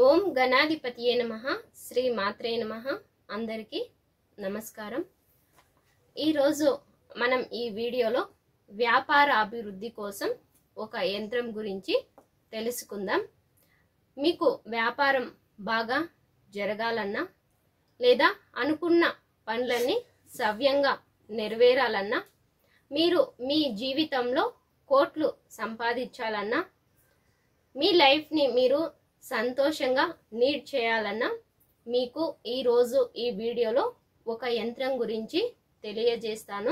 ఓం గణాధిపతియే నమః శ్రీ మాత్రే నమః అందరికీ నమస్కారం। ఈరోజు మనం ఈ వీడియోలో వ్యాపార అభివృద్ధి కోసం ఒక యంత్రం గురించి తెలుసుకుందాం। మీకు వ్యాపారం బాగా జరగాలన్నా లేదా అనుకున్న పనులన్నీ సవ్యంగా నెరవేరాలన్నా మీరు మీ జీవితంలో కోట్లు సంపాదించాలన్నా మీ లైఫ్ ని మీరు సంతోషంగా లీడ్ చేయాలన్నా మీకు ఈ రోజు ఈ వీడియోలో ఒక యంత్రం గురించి తెలియజేస్తాను।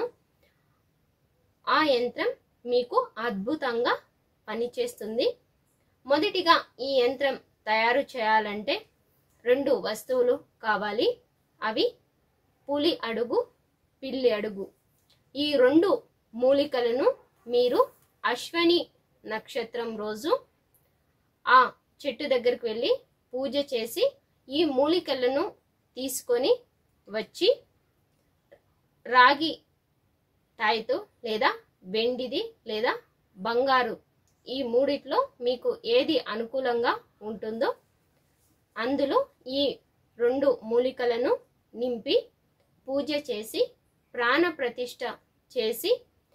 ఆ యంత్రం మీకు అద్భుతంగా పనిచేస్తుంది। మొదటిగా ఈ యంత్రం తయారు చేయాలంటే రెండు వస్తువులు కావాలి। అవి పులి అడుగు, పిల్లి అడుగు। ఈ రెండు మూలికలను మీరు అశ్వని నక్షత్రం రోజు ఆ చెట్టు దగ్గరికి వెళ్ళి పూజ చేసి ఈ మూలికలను తీసుకొని వచ్చి రాగి తాయితో లేదా వెండిది లేదా బంగారు ఈ మూడిట్లో మీకు ఏది అనుకూలంగా ఉంటుందో అందులో ఈ రెండు మూలికలను నింపి పూజ చేసి ప్రాణ ప్రతిష్ఠ చేసి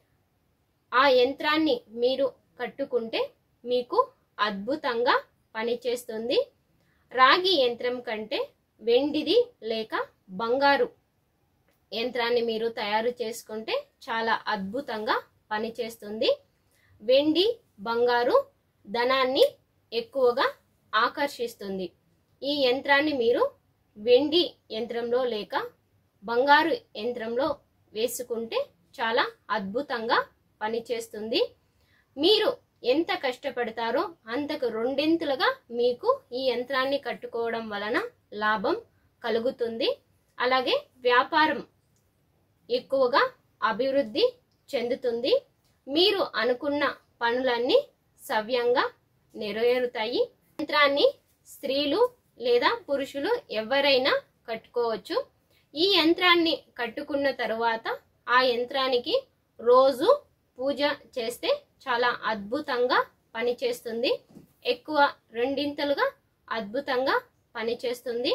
ఆ యంత్రాన్ని మీరు కట్టుకుంటే మీకు అద్భుతంగా పనిచేస్తుంది। రాగి యంత్రం కంటే వెండిది లేక బంగారు యంత్రాన్ని మీరు తయారు చేసుకుంటే చాలా అద్భుతంగా పనిచేస్తుంది। వెండి బంగారు ధనాన్ని ఎక్కువగా ఆకర్షిస్తుంది। ఈ యంత్రాన్ని మీరు వెండి యంత్రంలో లేక బంగారు యంత్రంలో వేసుకుంటే చాలా అద్భుతంగా పనిచేస్తుంది। మీరు ఎంత కష్టపడతారో అంతకు రెండింతలుగా మీకు ఈ యంత్రాన్ని కట్టుకోవడం వలన లాభం కలుగుతుంది। అలాగే వ్యాపారం ఎక్కువగా అభివృద్ధి చెందుతుంది। మీరు అనుకున్న పనులన్నీ సవ్యంగా నెరవేరుతాయి। యంత్రాన్ని స్త్రీలు లేదా పురుషులు ఎవరైనా కట్టుకోవచ్చు। ఈ యంత్రాన్ని కట్టుకున్న తరువాత ఆ యంత్రానికి రోజు పూజ చేస్తే చాలా అద్భుతంగా పనిచేస్తుంది। ఎక్కువ రెండింతలుగా అద్భుతంగా పనిచేస్తుంది।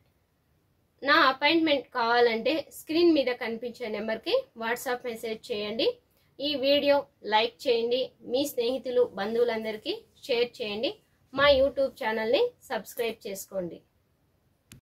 నా అపాయింట్మెంట్ కావాలంటే స్క్రీన్ మీద కనిపించే నెంబర్కి వాట్సాప్ మెసేజ్ చేయండి। ఈ వీడియో లైక్ చేయండి, మీ స్నేహితులు బంధువులందరికీ షేర్ చేయండి। మా యూట్యూబ్ ఛానల్ని సబ్స్క్రైబ్ చేసుకోండి।